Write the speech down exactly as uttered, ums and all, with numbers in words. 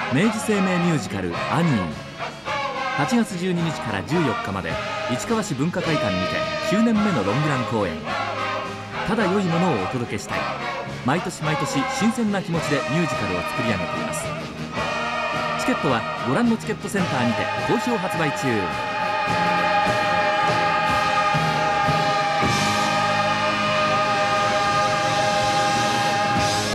明治生命ミュージカル「アニー」はちがつじゅうににちからじゅうよっかまで市川市文化会館にてきゅうねんめのロングラン公演。ただ良いものをお届けしたい。毎年毎年新鮮な気持ちでミュージカルを作り上げています。チケットはご覧のチケットセンターにて好評発売中。